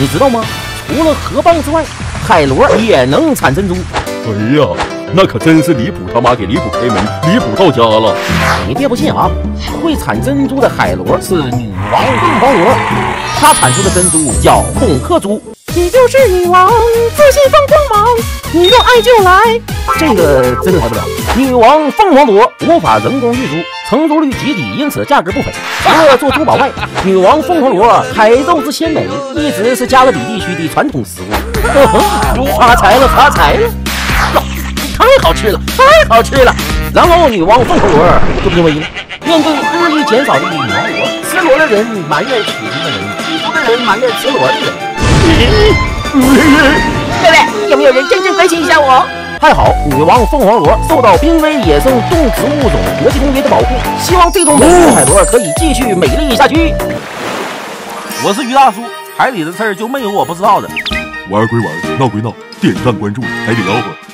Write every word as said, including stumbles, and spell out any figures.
你知道吗？除了河蚌之外，海螺也能产珍珠。 哎呀，那可真是离谱他妈给离谱开门，离谱到家了。 你别不信啊，会产珍珠的海螺是女王凤凰螺，它产出的珍珠叫孔克珠。你就是女王，自信放光芒，你若爱就来。这个真来不了。女王凤凰螺无法人工育珠，成熟率极低，因此价格不菲。除了做珠宝外，女王凤凰螺海肉之鲜美一直是加勒比地区的传统食物。发财了，发财了！太好吃了，太好吃了！然后女王凤凰螺就因为面对日益减少的女王螺，吃螺的人埋怨取珠的人，取珠的人埋怨吃螺的人。各位，有没有人真正关心一下我？还好，女王凤凰螺受到濒危野生动植物种国际公约的保护，希望这种美丽的海螺可以继续美丽下去。 我是于大叔，海里的事儿就没有我不知道的。 玩归玩，闹归闹，点赞关注还得吆喝。